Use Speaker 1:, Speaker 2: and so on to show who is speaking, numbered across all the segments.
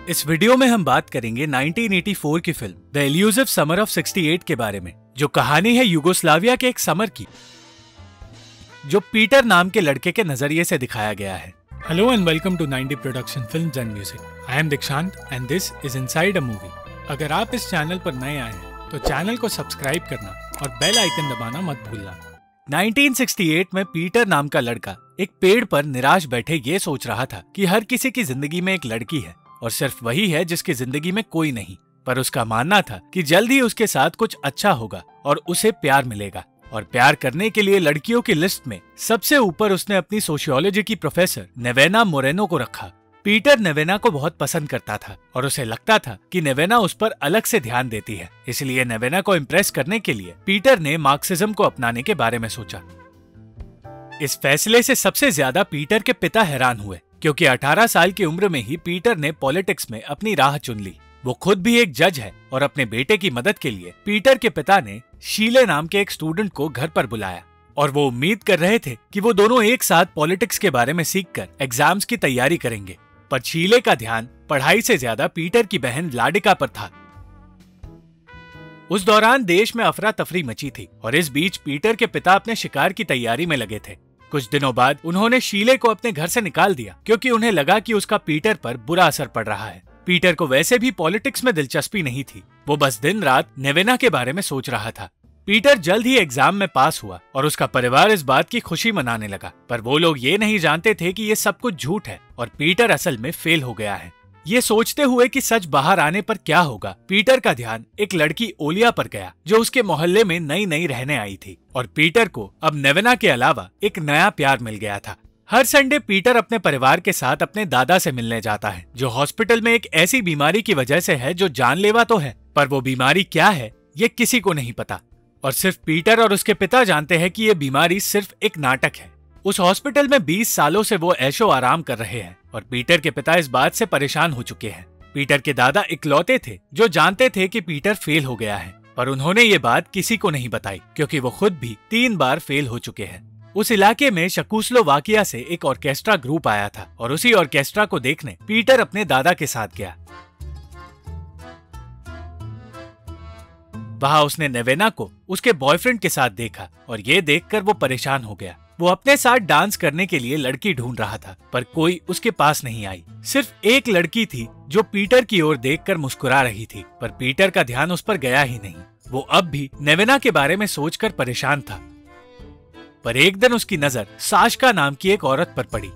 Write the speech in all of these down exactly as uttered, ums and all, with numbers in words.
Speaker 1: इस वीडियो में हम बात करेंगे नाइनटीन एटी फोर की film the elusive summer of sixty eight के बारे में, जो कहानी है यूगोस्लाविया के एक समर की, जो पीटर नाम के लड़के के नजरिए से दिखाया गया है।
Speaker 2: Hello and welcome to ninety production films and music. I am Dikshant and this is inside a movie. अगर आप इस चैनल पर नए आए हैं तो चैनल को सब्सक्राइब करना और बेल आइकन दबाना मत भूलना।
Speaker 1: नाइनटीन सिक्सटी एट में पीटर नाम का लड़का एक पेड़ पर निराश बैठे ये सोच रहा था कि हर किसी की जिंदगी में एक लड़की है और सिर्फ वही है जिसकी जिंदगी में कोई नहीं। पर उसका मानना था कि जल्द ही उसके साथ कुछ अच्छा होगा और उसे प्यार मिलेगा। और प्यार करने के लिए लड़कियों की लिस्ट में सबसे ऊपर उसने अपनी सोशियोलॉजी की प्रोफेसर नेवेना मोरेनो को रखा। पीटर नेवेना को बहुत पसंद करता था और उसे लगता था कि नेवेना उस पर अलग से ध्यान देती है, इसलिए नेवेना को इम्प्रेस करने के लिए पीटर ने मार्क्सिज्म को अपनाने के बारे में सोचा। इस फैसले से सबसे ज्यादा पीटर के पिता हैरान हुए, क्योंकि अठारह साल की उम्र में ही पीटर ने पॉलिटिक्स में अपनी राह चुन ली। वो खुद भी एक जज है और अपने बेटे की मदद के लिए पीटर के पिता ने शीले नाम के एक स्टूडेंट को घर पर बुलाया और वो उम्मीद कर रहे थे कि वो दोनों एक साथ पॉलिटिक्स के बारे में सीखकर एग्जाम्स की तैयारी करेंगे। पर शीले का ध्यान पढ़ाई से ज्यादा पीटर की बहन व्लाडिका पर था। उस दौरान देश में अफरा तफरी मची थी और इस बीच पीटर के पिता अपने शिकार की तैयारी में लगे थे। कुछ दिनों बाद उन्होंने शीले को अपने घर से निकाल दिया, क्योंकि उन्हें लगा कि उसका पीटर पर बुरा असर पड़ रहा है। पीटर को वैसे भी पॉलिटिक्स में दिलचस्पी नहीं थी, वो बस दिन रात नेवेना के बारे में सोच रहा था। पीटर जल्द ही एग्जाम में पास हुआ और उसका परिवार इस बात की खुशी मनाने लगा, पर वो लोग ये नहीं जानते थे कि ये सब कुछ झूठ है और पीटर असल में फेल हो गया है। ये सोचते हुए कि सच बाहर आने पर क्या होगा, पीटर का ध्यान एक लड़की ओलिया पर गया, जो उसके मोहल्ले में नई नई रहने आई थी। और पीटर को अब नेवेना के अलावा एक नया प्यार मिल गया था। हर संडे पीटर अपने परिवार के साथ अपने दादा से मिलने जाता है, जो हॉस्पिटल में एक ऐसी बीमारी की वजह से है जो जानलेवा तो है, पर वो बीमारी क्या है ये किसी को नहीं पता। और सिर्फ पीटर और उसके पिता जानते हैं कि ये बीमारी सिर्फ एक नाटक है। उस हॉस्पिटल में बीस सालों से वो ऐशो आराम कर रहे हैं और पीटर के पिता इस बात से परेशान हो चुके हैं। पीटर के दादा इकलौते थे जो जानते थे कि पीटर फेल हो गया है, पर उन्होंने ये बात किसी को नहीं बताई, क्योंकि वो खुद भी तीन बार फेल हो चुके हैं। उस इलाके में शकुस्लोवाकिया से एक ऑर्केस्ट्रा ग्रुप आया था और उसी ऑर्केस्ट्रा को देखने पीटर अपने दादा के साथ गया। वहां उसने नेवेना को उसके बॉयफ्रेंड के साथ देखा और ये देखकर वो परेशान हो गया। वो अपने साथ डांस करने के लिए लड़की ढूंढ रहा था, पर कोई उसके पास नहीं आई। सिर्फ एक लड़की थी जो पीटर की ओर देखकर मुस्कुरा रही थी, पर पीटर का ध्यान उस पर गया ही नहीं। वो अब भी नेवेना के बारे में सोचकर परेशान था। पर एक दिन उसकी नजर साशका नाम की एक औरत पर पड़ी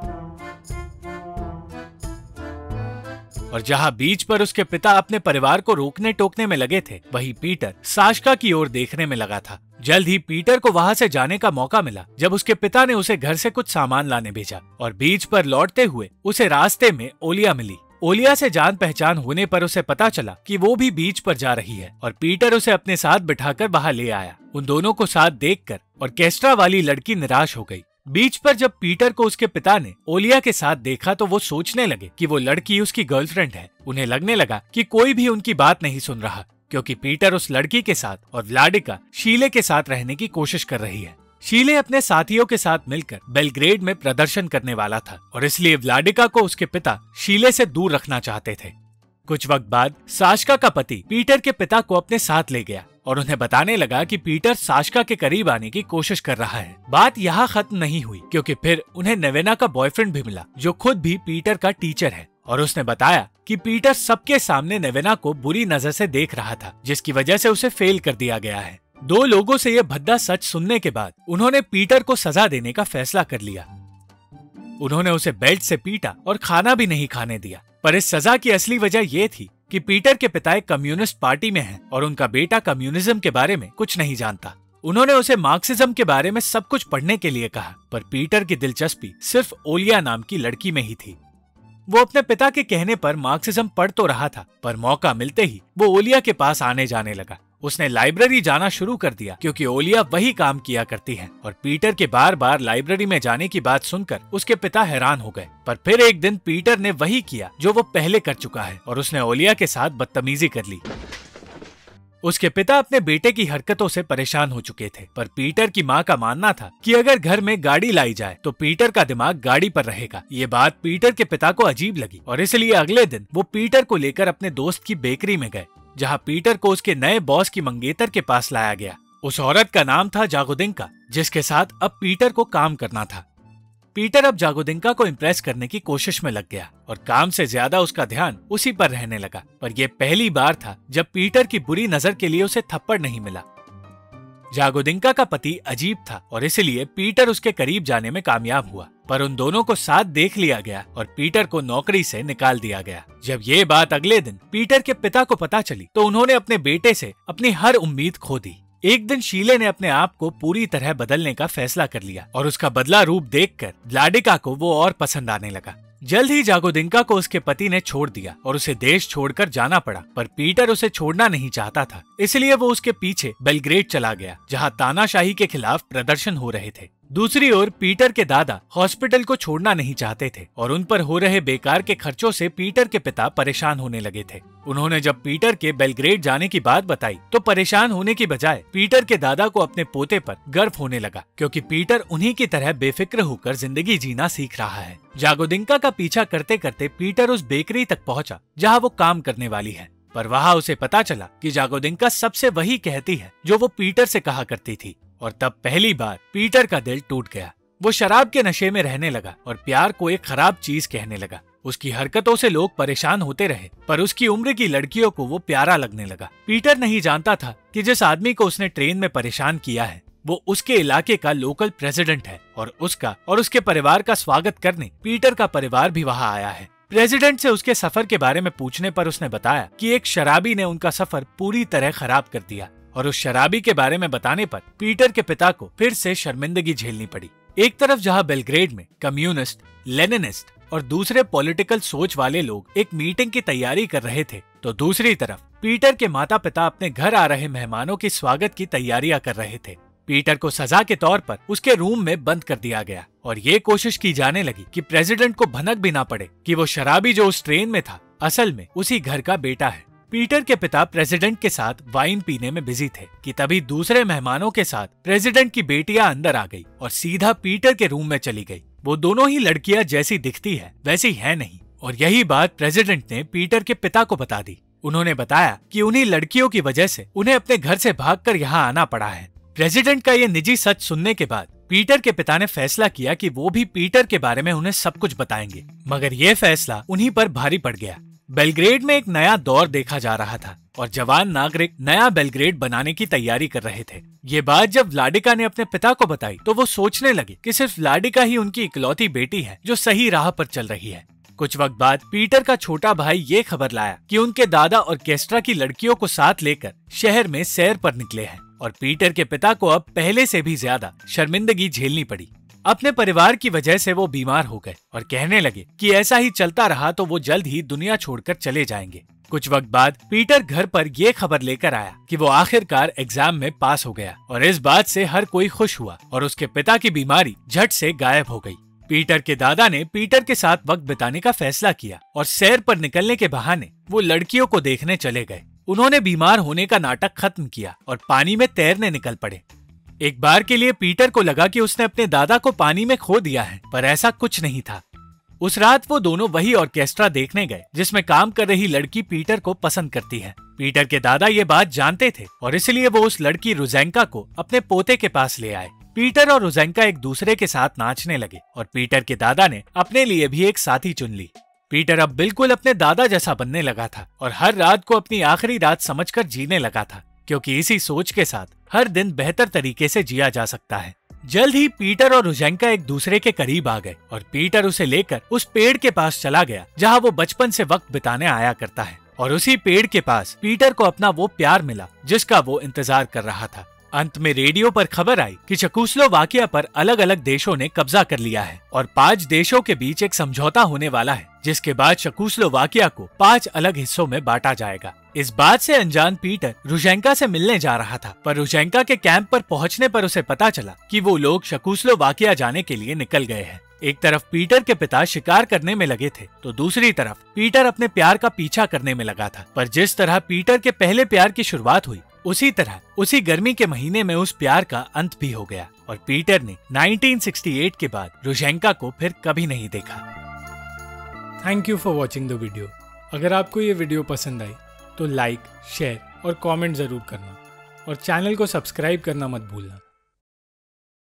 Speaker 1: और जहां बीच पर उसके पिता अपने परिवार को रोकने टोकने में लगे थे, वहीं पीटर साशका की ओर देखने में लगा था। जल्द ही पीटर को वहां से जाने का मौका मिला, जब उसके पिता ने उसे घर से कुछ सामान लाने भेजा और बीच पर लौटते हुए उसे रास्ते में ओलिया मिली। ओलिया से जान पहचान होने पर उसे पता चला कि वो भी बीच पर जा रही है और पीटर उसे अपने साथ बिठाकर वहां ले आया। उन दोनों को साथ देखकर ऑर्केस्ट्रा वाली लड़की निराश हो गई। बीच पर जब पीटर को उसके पिता ने ओलिया के साथ देखा तो वो सोचने लगे कि वो लड़की उसकी गर्लफ्रेंड है। उन्हें लगने लगा कि कोई भी उनकी बात नहीं सुन रहा, क्योंकि पीटर उस लड़की के साथ और व्लाडिका शीले के साथ रहने की कोशिश कर रही है। शीले अपने साथियों के साथ मिलकर बेलग्रेड में प्रदर्शन करने वाला था और इसलिए व्लाडिका को उसके पिता शीले से दूर रखना चाहते थे। कुछ वक्त बाद साशका का पति पीटर के पिता को अपने साथ ले गया और उन्हें बताने लगा कि पीटर साशका के करीब आने की कोशिश कर रहा है। बात यहाँ खत्म नहीं हुई, क्योंकि फिर उन्हें नेवेना का बॉयफ्रेंड भी मिला, जो खुद भी पीटर का टीचर है, और उसने बताया कि पीटर सबके सामने नेवेना को बुरी नजर से देख रहा था, जिसकी वजह से उसे फेल कर दिया गया है। दो लोगों से यह भद्दा सच सुनने के बाद उन्होंने पीटर को सजा देने का फैसला कर लिया। उन्होंने उसे बेल्ट से पीटा और खाना भी नहीं खाने दिया। पर इस सजा की असली वजह ये थी कि पीटर के पिता एक कम्युनिस्ट पार्टी में हैं और उनका बेटा कम्युनिज्म के बारे में कुछ नहीं जानता। उन्होंने उसे मार्क्सिज्म के बारे में सब कुछ पढ़ने के लिए कहा, पर पीटर की दिलचस्पी सिर्फ ओलिया नाम की लड़की में ही थी। वो अपने पिता के कहने पर मार्क्सिज्म पढ़ तो रहा था, पर मौका मिलते ही वो ओलिया के पास आने जाने लगा। उसने लाइब्रेरी जाना शुरू कर दिया, क्योंकि ओलिया वही काम किया करती है। और पीटर के बार बार लाइब्रेरी में जाने की बात सुनकर उसके पिता हैरान हो गए। पर फिर एक दिन पीटर ने वही किया जो वो पहले कर चुका है और उसने ओलिया के साथ बदतमीजी कर ली। उसके पिता अपने बेटे की हरकतों से परेशान हो चुके थे, पर पीटर की माँ का मानना था कि अगर घर में गाड़ी लाई जाए तो पीटर का दिमाग गाड़ी पर रहेगा। ये बात पीटर के पिता को अजीब लगी और इसलिए अगले दिन वो पीटर को लेकर अपने दोस्त की बेकरी में गए, जहाँ पीटर को उसके नए बॉस की मंगेतर के पास लाया गया। उस औरत का नाम था जागोदिंका, जिसके साथ अब पीटर को काम करना था। पीटर अब जागोदिंका को इम्प्रेस करने की कोशिश में लग गया और काम से ज्यादा उसका ध्यान उसी पर रहने लगा। पर यह पहली बार था जब पीटर की बुरी नजर के लिए उसे थप्पड़ नहीं मिला। जागोदिंका का पति अजीब था और इसलिए पीटर उसके करीब जाने में कामयाब हुआ, पर उन दोनों को साथ देख लिया गया और पीटर को नौकरी से निकाल दिया गया। जब ये बात अगले दिन पीटर के पिता को पता चली तो उन्होंने अपने बेटे से अपनी हर उम्मीद खो दी। एक दिन शीले ने अपने आप को पूरी तरह बदलने का फैसला कर लिया और उसका बदला रूप देखकर व्लाडिका को वो और पसंद आने लगा। जल्द ही जागोदिंका को उसके पति ने छोड़ दिया और उसे देश छोड़कर जाना पड़ा, पर पीटर उसे छोड़ना नहीं चाहता था, इसलिए वो उसके पीछे बेलग्रेड चला गया, जहां तानाशाही के खिलाफ प्रदर्शन हो रहे थे। दूसरी ओर पीटर के दादा हॉस्पिटल को छोड़ना नहीं चाहते थे और उन पर हो रहे बेकार के खर्चों से पीटर के पिता परेशान होने लगे थे। उन्होंने जब पीटर के बेलग्रेड जाने की बात बताई तो परेशान होने की बजाय पीटर के दादा को अपने पोते पर गर्व होने लगा, क्योंकि पीटर उन्हीं की तरह बेफिक्र होकर जिंदगी जीना सीख रहा है। जागोदिंका का पीछा करते करते पीटर उस बेकरी तक पहुंचा जहां वो काम करने वाली है, पर वहां उसे पता चला कि जागोदिंका सबसे वही कहती है जो वो पीटर से कहा करती थी, और तब पहली बार पीटर का दिल टूट गया। वो शराब के नशे में रहने लगा और प्यार को एक खराब चीज कहने लगा। उसकी हरकतों से लोग परेशान होते रहे, पर उसकी उम्र की लड़कियों को वो प्यारा लगने लगा। पीटर नहीं जानता था कि जिस आदमी को उसने ट्रेन में परेशान किया है वो उसके इलाके का लोकल प्रेसिडेंट है और उसका और उसके परिवार का स्वागत करने पीटर का परिवार भी वहाँ आया है। प्रेसिडेंट से उसके सफर के बारे में पूछने पर उसने बताया कि एक शराबी ने उनका सफर पूरी तरह खराब कर दिया, और उस शराबी के बारे में बताने पर पीटर के पिता को फिर से शर्मिंदगी झेलनी पड़ी। एक तरफ जहां बेलग्रेड में कम्युनिस्ट, लेनिनिस्ट और दूसरे पॉलिटिकल सोच वाले लोग एक मीटिंग की तैयारी कर रहे थे, तो दूसरी तरफ पीटर के माता पिता अपने घर आ रहे मेहमानों की स्वागत की तैयारियां कर रहे थे। पीटर को सजा के तौर पर उसके रूम में बंद कर दिया गया और ये कोशिश की जाने लगी कि प्रेसिडेंट को भनक भी ना पड़े कि वो शराबी जो उस ट्रेन में था असल में उसी घर का बेटा है। पीटर के पिता प्रेसिडेंट के साथ वाइन पीने में बिजी थे कि तभी दूसरे मेहमानों के साथ प्रेसिडेंट की बेटियां अंदर आ गई और सीधा पीटर के रूम में चली गई। वो दोनों ही लड़कियां जैसी दिखती है वैसी है नहीं, और यही बात प्रेसिडेंट ने पीटर के पिता को बता दी। उन्होंने बताया कि उन्हीं लड़कियों की वजह से उन्हें अपने घर से भागकर यहाँ आना पड़ा है। प्रेसिडेंट का ये निजी सच सुनने के बाद पीटर के पिता ने फैसला किया कि वो भी पीटर के बारे में उन्हें सब कुछ बताएंगे, मगर ये फैसला उन्हीं पर भारी पड़ गया। बेलग्रेड में एक नया दौर देखा जा रहा था और जवान नागरिक नया बेलग्रेड बनाने की तैयारी कर रहे थे। ये बात जब व्लाडिका ने अपने पिता को बताई तो वो सोचने लगे कि सिर्फ व्लाडिका ही उनकी इकलौती बेटी है जो सही राह पर चल रही है। कुछ वक्त बाद पीटर का छोटा भाई ये खबर लाया कि उनके दादा ऑर्केस्ट्रा की लड़कियों को साथ लेकर शहर में सैर पर निकले हैं, और पीटर के पिता को अब पहले से भी ज्यादा शर्मिंदगी झेलनी पड़ी। अपने परिवार की वजह से वो बीमार हो गए और कहने लगे कि ऐसा ही चलता रहा तो वो जल्द ही दुनिया छोड़कर चले जाएंगे। कुछ वक्त बाद पीटर घर पर ये खबर लेकर आया कि वो आखिरकार एग्जाम में पास हो गया, और इस बात से हर कोई खुश हुआ और उसके पिता की बीमारी झट से गायब हो गई। पीटर के दादा ने पीटर के साथ वक्त बिताने का फैसला किया और सैर पर निकलने के बहाने वो लड़कियों को देखने चले गए। उन्होंने बीमार होने का नाटक खत्म किया और पानी में तैरने निकल पड़े। एक बार के लिए पीटर को लगा कि उसने अपने दादा को पानी में खो दिया है, पर ऐसा कुछ नहीं था। उस रात वो दोनों वही ऑर्केस्ट्रा देखने गए जिसमें काम कर रही लड़की पीटर को पसंद करती है। पीटर के दादा ये बात जानते थे और इसलिए वो उस लड़की रुजेंका को अपने पोते के पास ले आए। पीटर और रुजेंका एक दूसरे के साथ नाचने लगे और पीटर के दादा ने अपने लिए भी एक साथी चुन ली। पीटर अब बिल्कुल अपने दादा जैसा बनने लगा था और हर रात को अपनी आखिरी रात समझकर जीने लगा था, क्योंकि इसी सोच के साथ हर दिन बेहतर तरीके से जिया जा सकता है। जल्द ही पीटर और रुजेंका एक दूसरे के करीब आ गए और पीटर उसे लेकर उस पेड़ के पास चला गया जहां वो बचपन से वक्त बिताने आया करता है, और उसी पेड़ के पास पीटर को अपना वो प्यार मिला जिसका वो इंतजार कर रहा था। अंत में रेडियो पर खबर आई कि चेकोस्लोवाकिया पर अलग अलग देशों ने कब्जा कर लिया है और पांच देशों के बीच एक समझौता होने वाला है, जिसके बाद चेकोस्लोवाकिया को पांच अलग हिस्सों में बांटा जाएगा। इस बात से अनजान पीटर रुजेंका से मिलने जा रहा था, पर रुजेंका के कैंप पर पहुंचने पर उसे पता चला कि वो लोग चेकोस्लोवाकिया जाने के लिए निकल गए हैं। एक तरफ पीटर के पिता शिकार करने में लगे थे तो दूसरी तरफ पीटर अपने प्यार का पीछा करने में लगा था। पर जिस तरह पीटर के पहले प्यार की शुरुआत हुई उसी तरह उसी गर्मी के महीने में उस प्यार का अंत भी हो गया और पीटर ने नाइनटीन सिक्सटी एट के बाद रुझेंका को फिर कभी नहीं देखा।
Speaker 2: Thank you for watching the video. अगर आपको ये वीडियो पसंद आई तो लाइक, शेयर और कमेंट ज़रूर करना और चैनल को सब्सक्राइब करना मत भूलना।